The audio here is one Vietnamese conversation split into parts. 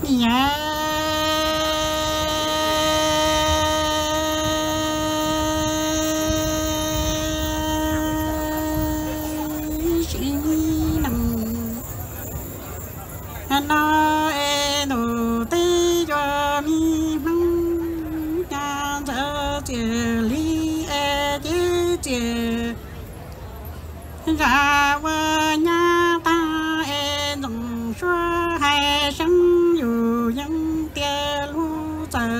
nhà chỉ nằm nó em đầu tiên cho mi măng nhà giờ chia ly em chia ra qua nhà ta em dòng xóa hai sông dù dân tia lu giờ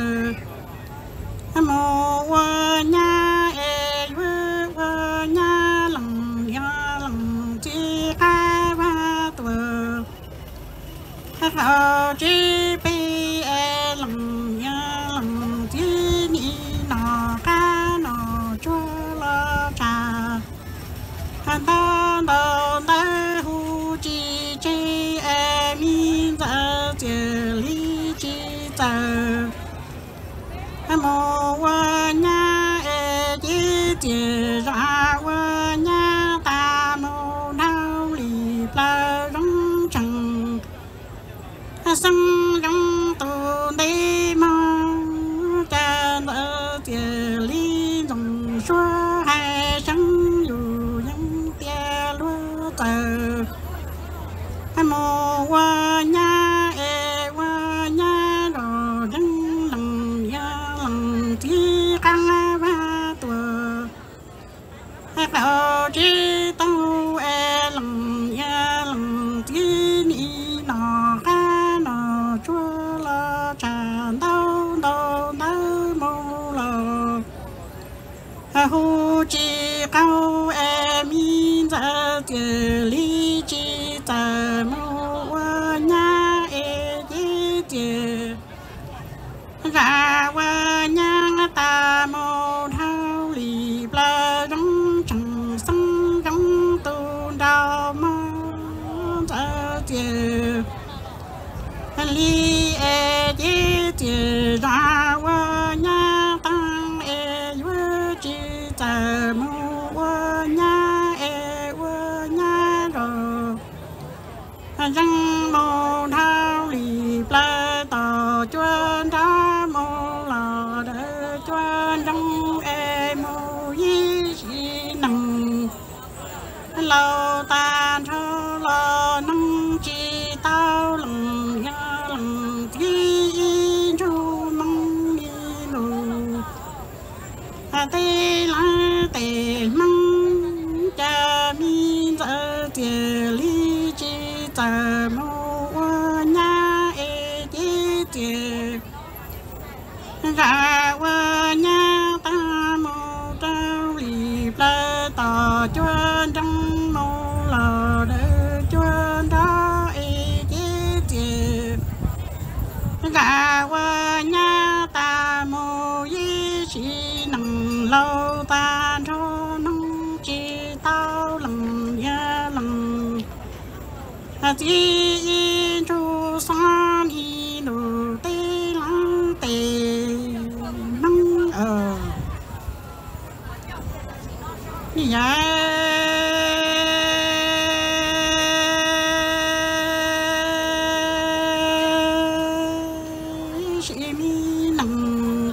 mồ qua nhà em qua nhà lòng chi hai ba tuổi họ chỉ bị lòng nhà lòng chi ni nọ cá nọ chua lo trà ta đầu ta hu chi chi em in ra chia ly chi giờ mồ qua nhà em chỉ chia ra qua nhà ta mồ đau lì la rong chẳng sông rong tu đi mong cha đỡ chia ly dòng xóa hai sông dù dân tia lúa tờ mồ qua nhà e qua nhà đồ dân lòng chi căng ba tuổi đồ chi tao e lòng chi ni nọ cá nọ chua lo trà đâu đâu đâu mồ lo hu chi cao em in ra chia ly chi ta mồ qua nhà e chia ra qua nhà ta mồ thao lì bla rong chẳng sông rong tu đào mơ ra chia ly e chia ra qua nhà tăng e chi ta mồ qua nhà e qua nhà rồi răng mồ thao lì bla tò chuan đá mồ lò đỡ chuan răng e mồ yi chi nằm lâu ta thơ lo nâng chi tao lòng nhà lòng thi chu mong đi lù tê la tê mong cha mi giờ chia ly chi ta mồ qua nhà e chia ra qua nhà ta mồ trao lì bla tò chuan trong mồ lò đỡ chuan đó e chia ra qua nhà ta mồ yi chi nằm lâu ta cho nông chi tao lòng ya lòng chi chu san y đồ tê lăng tê nông ya mi nằm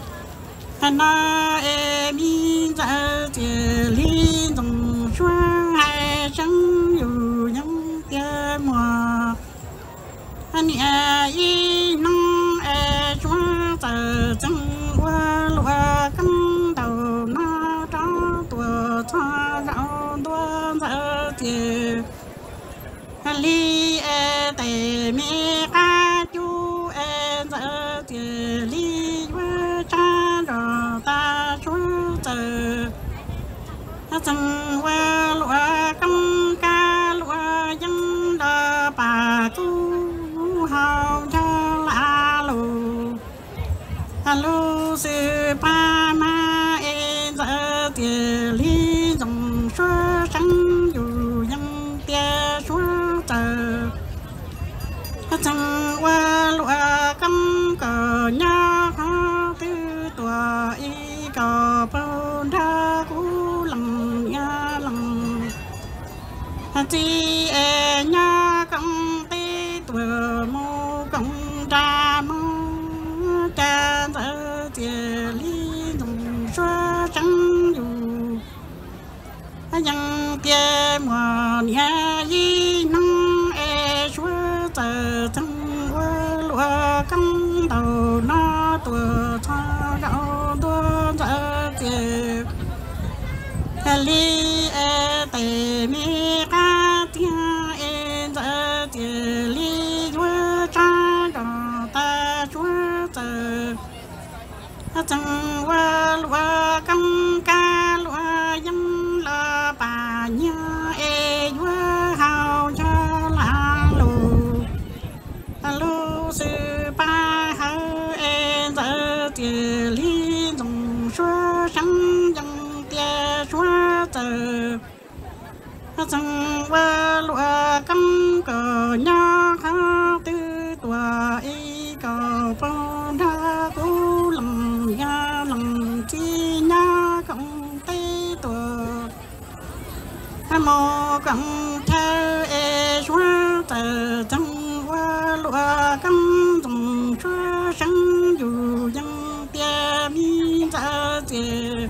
na em in ra chia ly dòng xóa hai sông dù dân tia mùa nhà y nông e xóa tờ chân qua lúa cắm đầu nó cho tua cho rau tua ra chia ly e tề mi ca chu e ra chia ly qua cha rồi ta xuống từ chân qua lúa cắm ca lúa dân đờ bà tu hào cho la lù sư pa ma e ra chia ly dòng xóa trắng dù dân tia xuống từ chân qua lúa cắm cờ nhá tư tòa y cờ bao đa cú lòng nha lòng chi e nhá công tê tùa mô công tia mò nhà y nông e chúa giờ thăng qua lúa cắm đầu nó tua cho đậu tua giờ tia li e tề mi ca tia e giờ tia li chúa cha đậu ta chúa giờ thăng qua lúa cắm ca lúa dâm la bà nhớ e chúa hào cho la lù sư ba hơ e giờ tia li dòng chúa sáng dòng tia chúa giờ thăng qua lúa cắm cờ nhớ khao tư tua y cờ phong đa cú lòng ya lòng chi nhớ không tê tua mô cộng theo e chúa giờ thăng qua lúa cắm dòng chúa sáng dù dân tia mi giờ tia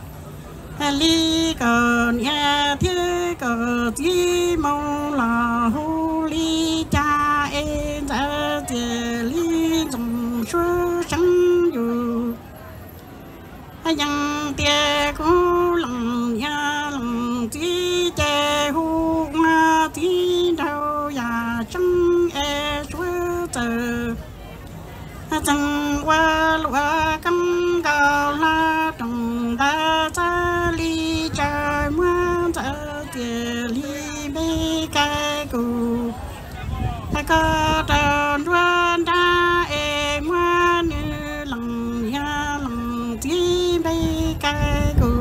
li cờ nhà thiết cờ tí mong là hu li cha e ra tia li dòng chúa sáng dù dân tia cố lòng nhà lòng tí chè hu ma tí đâu ya trắng e chúa giờ dân qua lúa cắm cao la trồng ta cha li cha mua cha tia li bê cái cù ta có tròn đoan đa e mua nữ lòng ya lòng tí bê cái cù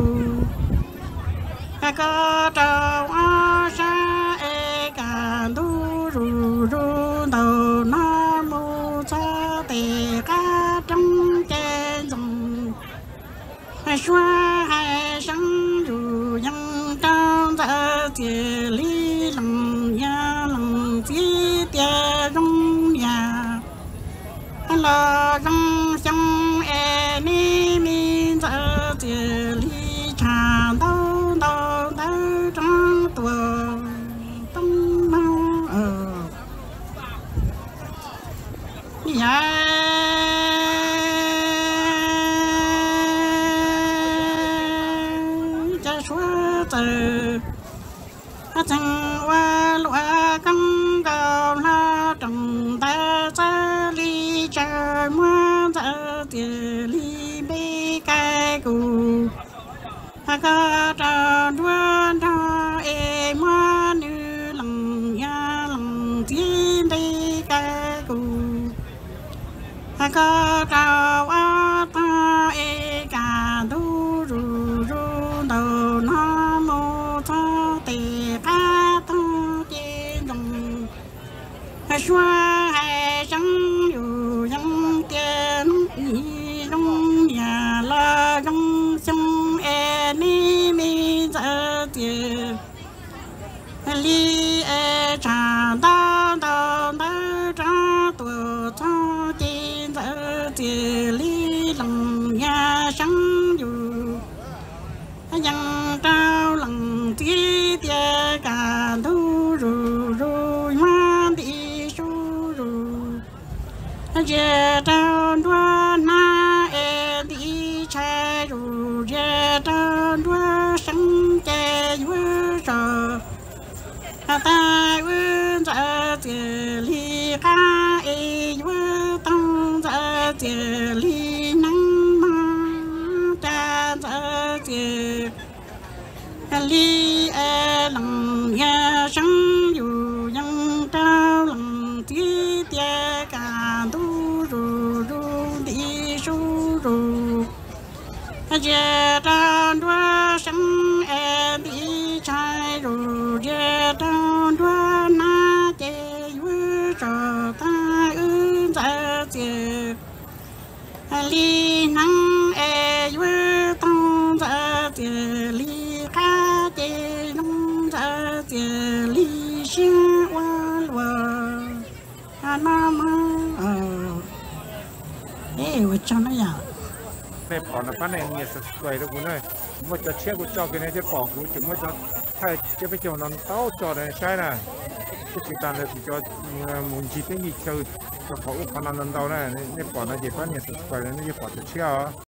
ta có tròn hoa sa e cả đu ru ru đầu nó mu cha tề cá trong trên dòng xoa hai sáng dù dân trong giờ tia li lòng ya lòng tí tia trong nhà lo trong trong e ni mi giờ tia li trà đâu đâu đâu trong tua tâm mau ya từ thăng qua lúa cắm cao la trồng ta cha li cha mua ta tia li bê cái cù ta có tròn đoan đa e mua nữ lòng ya lòng tí bê cái cù ta có tròn a ta e cả đu ru ru đầu nó cho tề cá tăng trên đồng xoa hai trắng dù dân tiền y trong nhà la trong sông e ni mi giờ tiền li e trà đa đa đa trà tua cho trên giờ tiền li lòng nhà sáng dù dân trao lòng tí tia cả đu ru ru ma đi su ru je trao đoa na e đi che ru je trao đoa sáng che vua trò ta vua ra tia li ca e vua tăng ra tia li nắng ma cha ra tia li e lòng ya sáng dù dân trao lòng tí tia cả đu ru ru đi su ru je trao đoa sáng e đi chai ru je trao đoa na che vua trò ta ra tia li nắng e vua tăng ra tia li ca chê nông ra tia li xia qua lùa nó mơ ê vợ cho nó vào Đây bỏ nó phát này nhiệt sôi đó cũng ơi mua cho chiếc của cho cái này cái bỏ của chúng mua cho thay cái phải cho nó tao cho này sai nè cái chỉ cần là chỉ cho muốn chỉ cái gì chơi cho họ khả năng lần đầu này nên bỏ nó chỉ phát hiện phải là nó chỉ bỏ cho chiếc